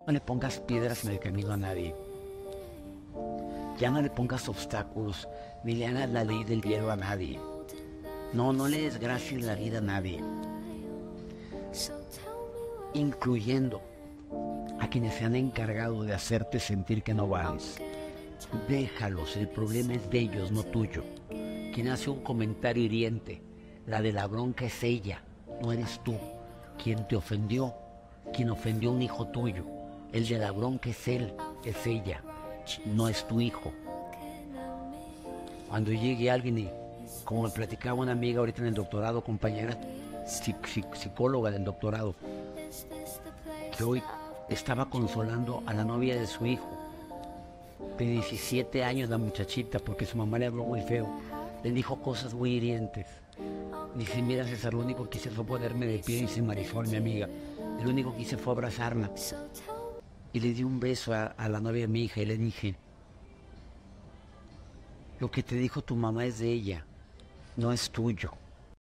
No le pongas piedras en el camino a nadie. Ya no le pongas obstáculos, ni le hagas la ley del hielo a nadie. No, no le desgracies la vida a nadie. Incluyendo a quienes se han encargado de hacerte sentir que no vales. Déjalos, el problema es de ellos, no tuyo. Quien hace un comentario hiriente, la de la bronca es ella, no eres tú. Quien te ofendió, quien ofendió a un hijo tuyo, el de la bronca es él, es ella, no es tu hijo. Cuando llegue alguien y, como me platicaba una amiga ahorita en el doctorado, compañera, psicóloga del doctorado, que hoy estaba consolando a la novia de su hijo, de 17 años la muchachita, porque su mamá le habló muy feo, le dijo cosas muy hirientes. Dice, mira César, lo único que hice fue ponerme de pie, dice Marisol, mi amiga, lo único que hice fue abrazarla. Y le di un beso a la novia de mi hija y le dije, lo que te dijo tu mamá es de ella, no es tuyo.